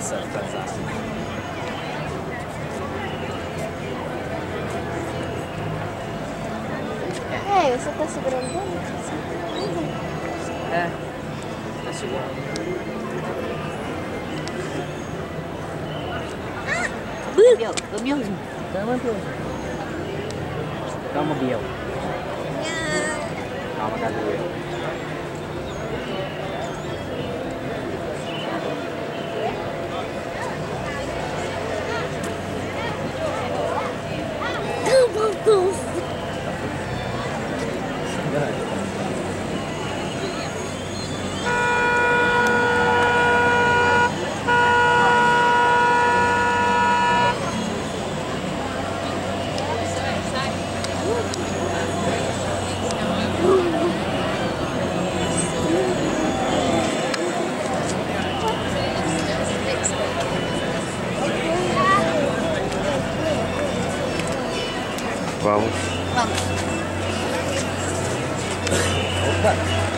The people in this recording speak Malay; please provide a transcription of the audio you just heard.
Certeza. Você tá segurando bem? É, tá segurando. Biel, Bielzinho. Calma, Biel. Calma, Biel. Calma, Gabriel. Vamos. Vamos. Opa!